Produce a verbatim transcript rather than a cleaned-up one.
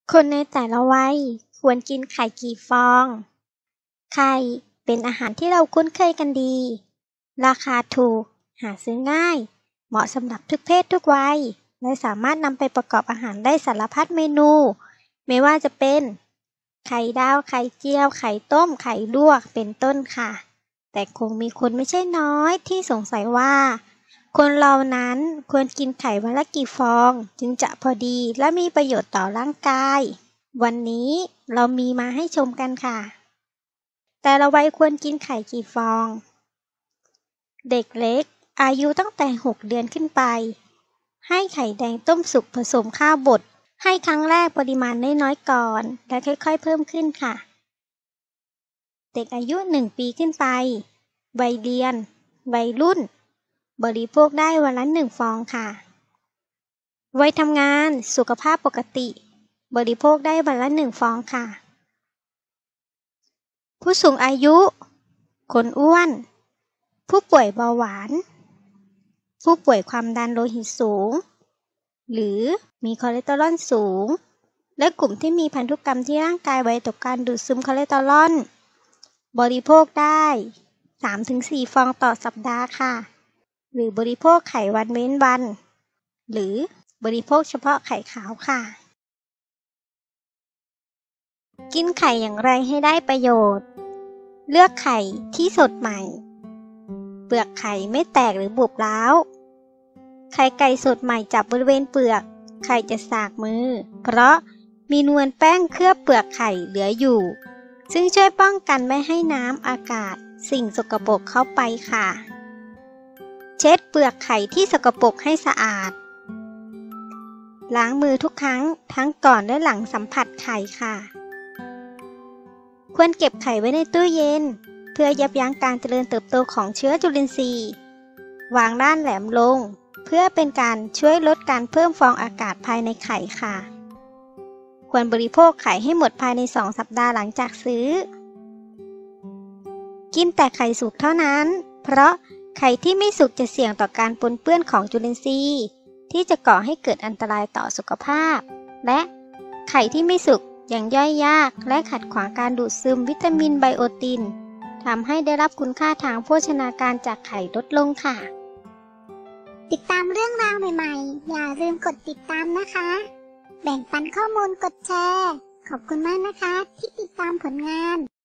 คนในแต่ละวัยควรกินไข่กี่ฟอง ไข่เป็นอาหารที่เราคุ้นเคยกันดี ราคาถูก หาซื้อง่าย เหมาะสำหรับทุกเพศทุกวัย และสามารถนำไปประกอบอาหารได้สารพัดเมนู ไม่ว่าจะเป็น ไข่ดาว ไข่เจียว ไข่ต้ม ไข่ลวก เป็นต้นค่ะ แต่คงมีคนไม่ใช่น้อยที่สงสัยว่า คนเรานั้นควรกินไข่วันละกี่ฟอง จึงจะพอดีและมีประโยชน์ต่อร่างกาย วันนี้เรามีมาให้ชมกันค่ะ แต่ละวัยควรกินไข่กี่ฟอง เด็กเล็กอายุตั้งแต่หกเดือนขึ้นไป ให้ไข่แดงต้มสุกผสมข้าวบด ให้ครั้งแรกปริมาณน้อยๆก่อน และค่อยๆเพิ่มขึ้นค่ะ เด็กอายุหนึ่งปีขึ้นไป วัยเรียน วัยรุ่น บริโภคได้วันละหนึ่งฟองค่ะ วัยทำงานสุขภาพปกติ บริโภคได้วันละหนึ่งฟองค่ะ ผู้สูงอายุ คนอ้วน ผู้ป่วยเบาหวาน ผู้ป่วยความดันโลหิตสูง หรือมีคอเลสเตอรอลสูง และกลุ่มที่มีพันธุกรรมที่ร่างกายไวต่อการดูดซึมคอเลสเตอรอล บริโภคได้ สามถึงสี่ ฟองต่อสัปดาห์ค่ะ หรือบริโภคไข่วันเว้นวัน หรือบริโภคเฉพาะไข่ขาวค่ะ กินไข่อย่างไรให้ได้ประโยชน์ เลือกไข่ที่สดใหม่ เปลือกไข่ไม่แตกหรือบุบร้าว ไข่ไก่สดใหม่จับบริเวณเปลือก ไข่จะสากมือ เพราะมีนวลแป้งเคลือบเปลือกไข่เหลืออยู่ ซึ่งช่วยป้องกันไม่ให้น้ำอากาศสิ่งสกปรกเข้าไปค่ะ เช็ดเปลือกไข่ที่สกปรกให้สะอาด ล้างมือทุกครั้งทั้งก่อนและหลังสัมผัสไข่ค่ะ ควรเก็บไข่ไว้ในตู้เย็น เพื่อยับยั้งการเจริญเติบโตของเชื้อจุลินทรีย์ วางด้านแหลมลง เพื่อเป็นการช่วยลดการเพิ่มฟองอากาศภายในไข่ค่ะ ควรบริโภคไข่ให้หมดภายในสองสัปดาห์หลังจากซื้อ กินแต่ไข่สุกเท่านั้น เพราะไข่ที่ไม่สุกจะเสี่ยงต่อการปนเปื้อนของจุลินทรีย์ที่จะก่อให้เกิดอันตรายต่อสุขภาพ และไข่ที่ไม่สุกยังย่อยยากและขัดขวางการดูดซึมวิตามินไบโอตินทำให้ได้รับคุณค่าทางโภชนาการจากไข่ลดลงค่ะติดตามเรื่องราวใหม่ๆ อย่าลืมกดติดตามนะคะ แบ่งปันข้อมูลกดแชร์ ขอบคุณมากนะคะที่ติดตามผลงาน